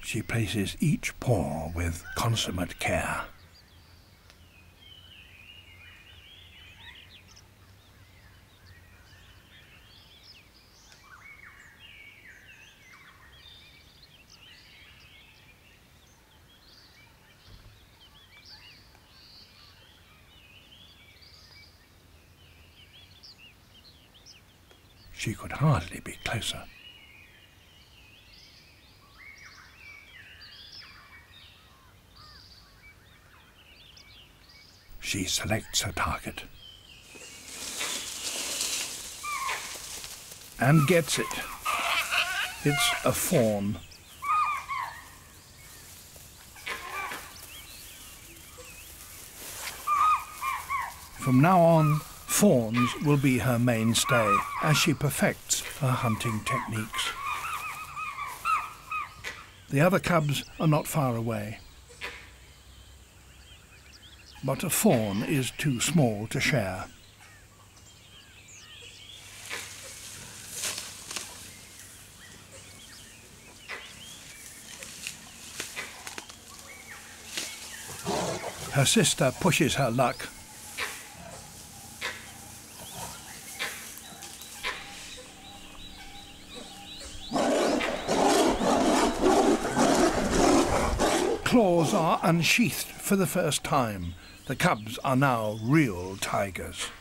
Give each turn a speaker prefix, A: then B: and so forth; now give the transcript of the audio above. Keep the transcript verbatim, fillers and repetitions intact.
A: She places each paw with consummate care. She could hardly be closer. She selects her target and gets it. It's a fawn. From now on, fawns will be her mainstay as she perfects her hunting techniques. The other cubs are not far away, but a fawn is too small to share. Her sister pushes her luck. Claws are unsheathed for the first time. The cubs are now real tigers.